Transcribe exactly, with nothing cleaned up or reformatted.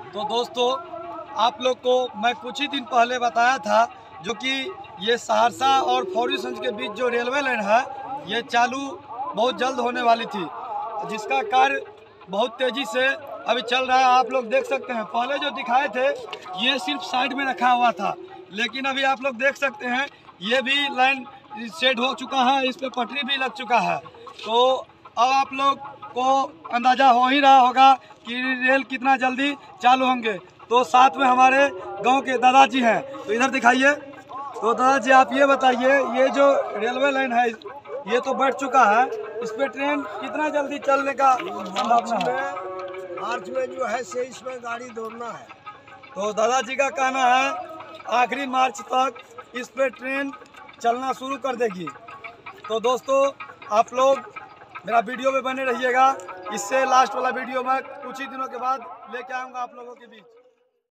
तो दोस्तों, आप लोग को मैं कुछ ही दिन पहले बताया था जो कि ये सहरसा और फौरीगंज के बीच जो रेलवे लाइन है ये चालू बहुत जल्द होने वाली थी, जिसका कार्य बहुत तेज़ी से अभी चल रहा है। आप लोग देख सकते हैं, पहले जो दिखाए थे ये सिर्फ साइड में रखा हुआ था, लेकिन अभी आप लोग देख सकते हैं ये भी लाइन सेट हो चुका है, इस पर पटरी भी लग चुका है। तो अब आप लोग को अंदाज़ा हो ही रहा होगा कि रेल कितना जल्दी चालू होंगे। तो साथ में हमारे गांव के दादाजी हैं, तो इधर दिखाइए। तो दादाजी आप ये बताइए, ये जो रेलवे लाइन है ये तो बढ़ चुका है, इस पे ट्रेन कितना जल्दी चलने का संभावना है? मार्च में जो है से इसमें गाड़ी दौड़ना है। तो दादाजी का कहना है आखिरी मार्च तक इस पे ट्रेन चलना शुरू कर देगी। तो दोस्तों, आप लोग मेरा वीडियो में बने रहिएगा, इससे लास्ट वाला वीडियो मैं कुछ ही दिनों के बाद लेके आऊँगा आप लोगों के बीच।